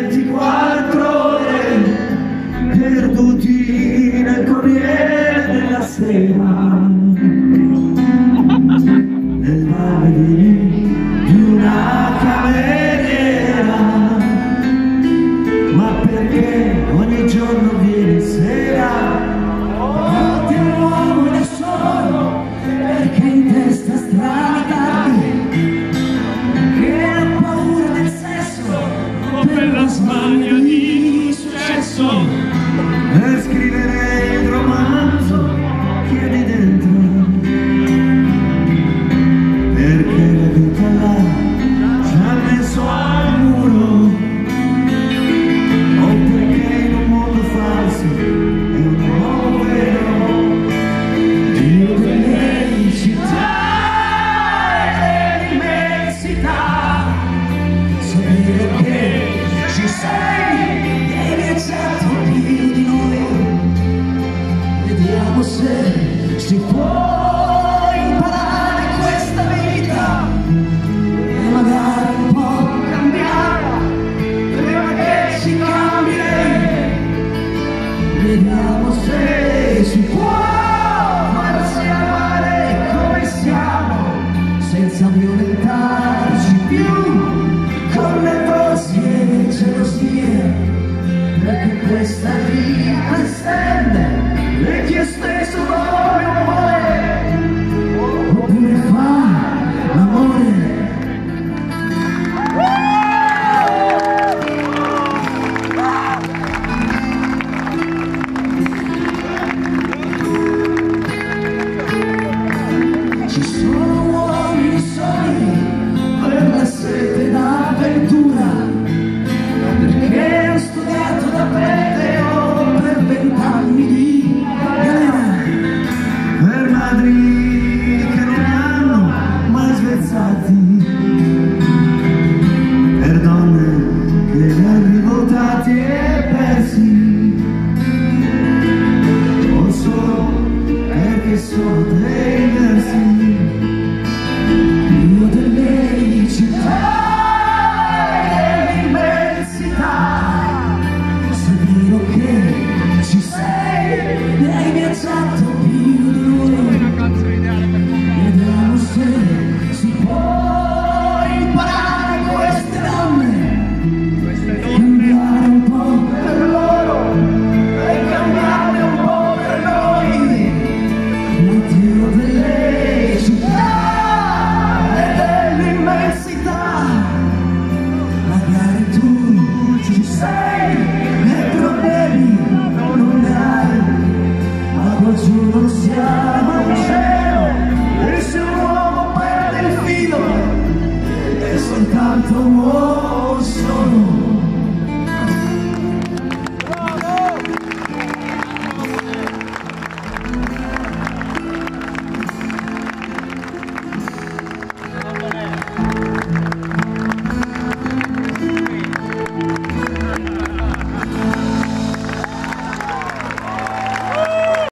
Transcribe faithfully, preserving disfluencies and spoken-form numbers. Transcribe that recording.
ventiquattro ore perduti nel Corriere della Sera, nel mare di una cameriera. Ma perché ogni giorno vieni sera? Ti un uomo da solo, perché in testa strani tardi, che ha paura del sesso o per la smania di successo. E scriverei il romanzo che hai dentro, perché la vita là ci ha messo al muro, o perché in un mondo falso è un uomo vero. Dio delle città e dell'immensità, sapere che ci sei e mi accetto più di noi. Vediamo se si può imparare questa vita e magari un po' cambiare, prima che si cambi. Vediamo se si può farsi amare come siamo, senza violentarci più con nevrosi e gelosie, perché questa vita estende